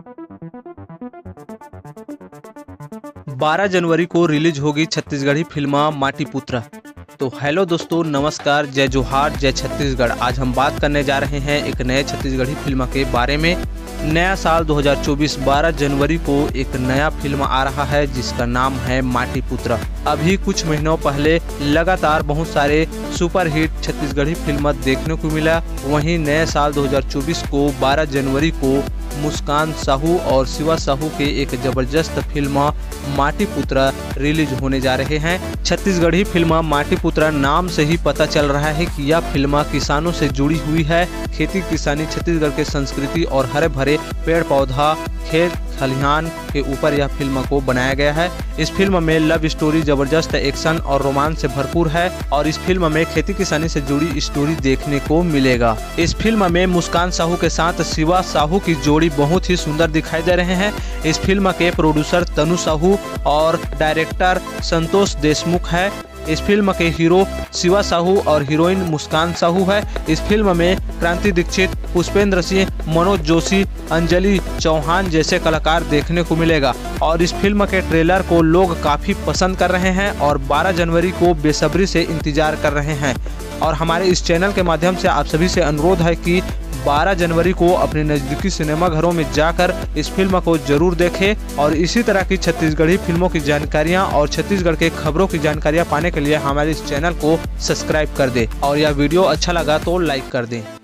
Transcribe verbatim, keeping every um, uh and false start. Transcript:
बारह जनवरी को रिलीज होगी छत्तीसगढ़ी फिल्म माटी पुत्र। तो हेलो दोस्तों, नमस्कार, जय जोहार, जय छत्तीसगढ़। आज हम बात करने जा रहे हैं एक नए छत्तीसगढ़ी फिल्म के बारे में। नया साल दो हज़ार चौबीस बारह जनवरी को एक नया फिल्म आ रहा है जिसका नाम है माटी पुत्र। अभी कुछ महीनों पहले लगातार बहुत सारे सुपरहिट छत्तीसगढ़ी फिल्म देखने को मिला। वहीं नए साल दो हज़ार चौबीस को बारह जनवरी को मुस्कान साहू और शिवा साहू के एक जबरदस्त फिल्म माटी पुत्र रिलीज होने जा रहे हैं। छत्तीसगढ़ी फिल्म माटी पुत्र नाम से ही पता चल रहा है कि यह फिल्म किसानों से जुड़ी हुई है। खेती किसानी छत्तीसगढ़ के संस्कृति और हरे भरे पेड़ पौधा खेत खलिहान के ऊपर यह फिल्म को बनाया गया है। इस फिल्म में लव स्टोरी, जबरदस्त एक्शन और रोमांस से भरपूर है और इस फिल्म में खेती किसानी से जुड़ी स्टोरी देखने को मिलेगा। इस फिल्म में मुस्कान साहू के साथ शिवा साहू की जोड़ी बहुत ही सुंदर दिखाई दे रहे हैं। इस फिल्म के प्रोड्यूसर तनु साहू और डायरेक्टर संतोष देशमुख है। इस फिल्म के हीरो शिवा साहू और हीरोइन मुस्कान साहू है। इस फिल्म में क्रांति दीक्षित, पुष्पेंद्र सिंह, मनोज जोशी, अंजलि चौहान जैसे कलाकार देखने को मिलेगा और इस फिल्म के ट्रेलर को लोग काफ़ी पसंद कर रहे हैं और बारह जनवरी को बेसब्री से इंतजार कर रहे हैं। और हमारे इस चैनल के माध्यम से आप सभी से अनुरोध है कि बारह जनवरी को अपने नज़दीकी सिनेमा घरों में जाकर इस फिल्म को जरूर देखें और इसी तरह की छत्तीसगढ़ी फिल्मों की जानकारियां और छत्तीसगढ़ के खबरों की जानकारियां पाने के लिए हमारे इस चैनल को सब्सक्राइब कर दें और यह वीडियो अच्छा लगा तो लाइक कर दें।